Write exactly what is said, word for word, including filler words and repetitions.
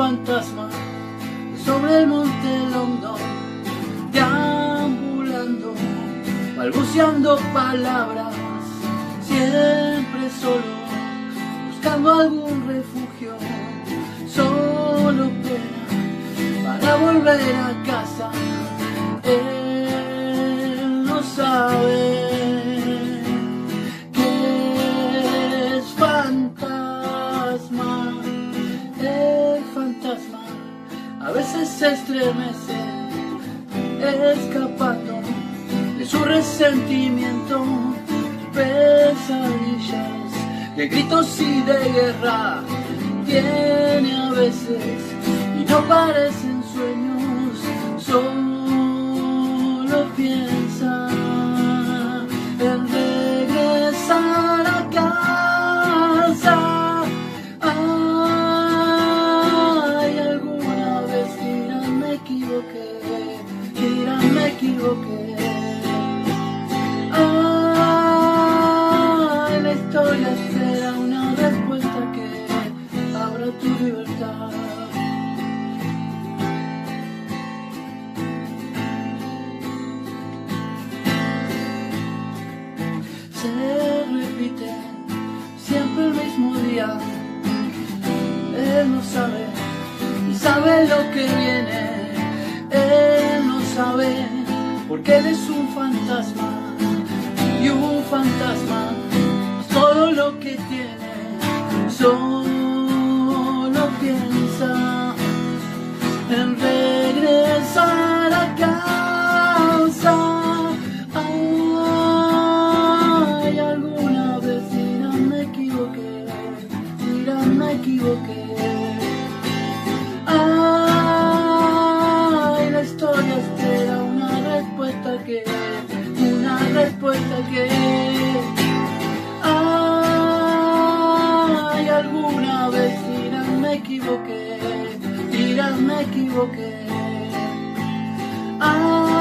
fantasma sobre el monte London, deambulando, balbuceando palabras, siempre solo, buscando algún refugio, solo pena para volver a casa. Él no sabe que es fantasma. El fantasma a veces se estremece, escapando de su resentimiento, pesadillas de gritos y de guerra tiene a veces y no parecen sueños, solo piensa en regresar a casa. Ay, alguna vez dirán me equivoqué, dirán me equivoqué. Ay, la historia espera una respuesta que abra tu libertad. Se repite siempre el mismo día. Él no sabe y sabe lo que viene. Él no sabe porque él es un fantasma y un fantasma todo lo que tiene, solo piensa en regresar a casa. Ay, alguna vez dirán me equivoqué, dirán me equivoqué. Ay, la historia espera una respuesta que, una respuesta que. Ay, alguna vez dirán me equivoqué, dirán me equivoqué. Ay,